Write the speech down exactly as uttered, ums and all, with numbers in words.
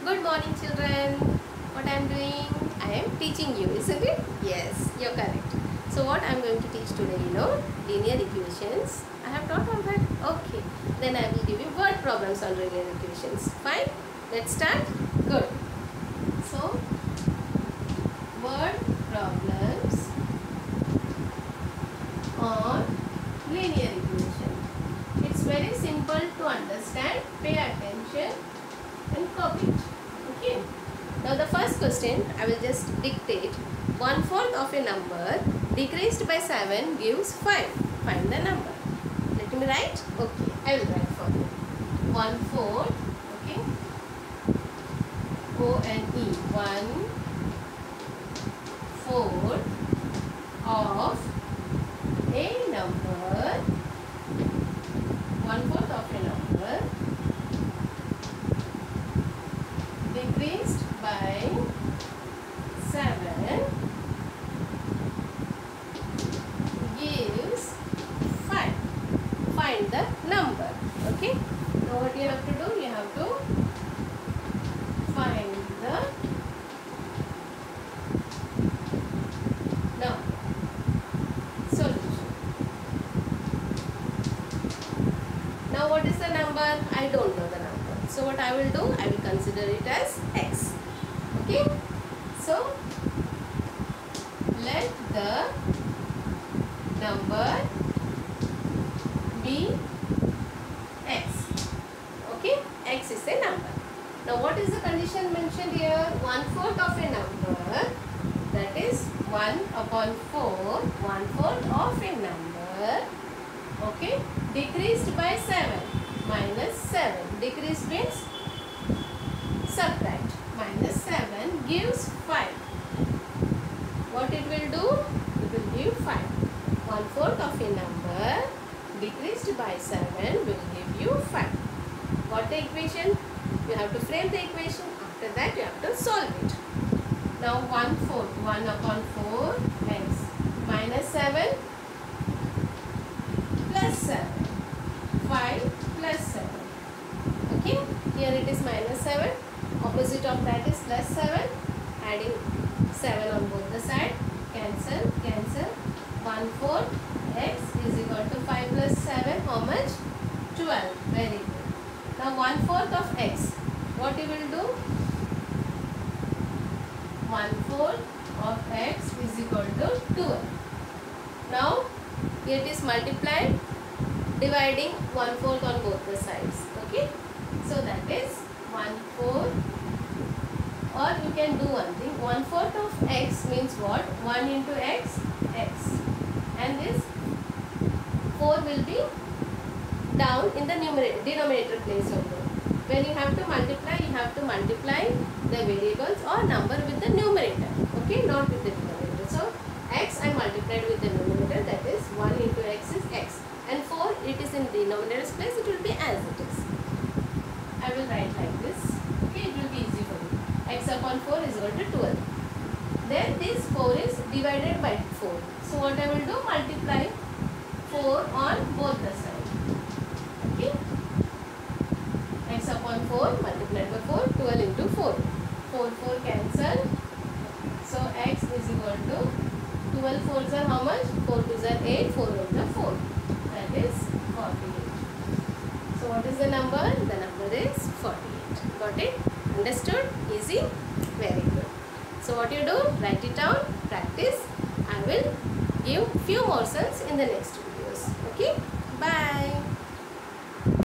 Good morning, children. What I am doing? I am teaching you, isn't it? Yes, you're correct. So what I am going to teach today, you know, linear equations. I have taught all that. Okay. Then I will give you word problems on linear equations. Fine. Let's start. Good. So word problems on linear equation. It's very simple to understand. Pay attention and copy it. Okay. Now the first question I will just dictate. One fourth of a number decreased by seven gives five. Find the number. Let me write. Okay. I will write for you. One fourth. Okay. O N E. One fourth of a number. One fourth of a number decreased by seven gives five. Find the number. Okay. Now what you have to do? You have to find the number. Solution. Now what is the number? I don't know the number. So what I will do? I will consider it as x. Okay. So let the number be x. Okay. X is a number. Now what is the condition mentioned here? One fourth of a number, that is one upon four. One fourth of a number. Okay. Decreased by seven. Minus seven. Decrease means subtract. Minus seven gives five. What it will do? It will give five. One fourth of a number decreased by seven will give you five. What the equation? You have to frame the equation. After that you have to solve it. Now one fourth. one upon four x minus seven plus seven. five plus seven. Okay. Here it is minus seven. Opposite of that is plus seven. Adding seven on both the sides. Cancel. Cancel. one fourth x is equal to five plus seven. How much? twelve. Very good. Now one fourth of x. What you will do? one fourth of x is equal to twelve. Now it is multiplied, dividing one fourth on both the sides. Okay. So that is one fourth, or you can do one thing. one fourth of x means what? one into x, x. And this four will be down in the numerator, denominator place only. When you have to multiply, you have to multiply the variables or number with the numerator. Okay, not with the denominator. So x I multiplied with the numerator, that is one into x is x. And four, it is in denominator's place, it will be as it is. I will write like this. Okay, it will be easy for you. X upon four is equal to twelve. Then this four is divided by four. So what I will do? Multiply four on both the sides. Okay. X upon four multiplied by four, twelve into four. four, four cancel. So x is equal to twelve fours are how much? four twos are eight, four ones are four. That is forty-eight. So what is the number? The number is forty-eight. Got it? Understood? Easy? Very good. So what you do? Write it down, practice. I will give few more sons in the next video.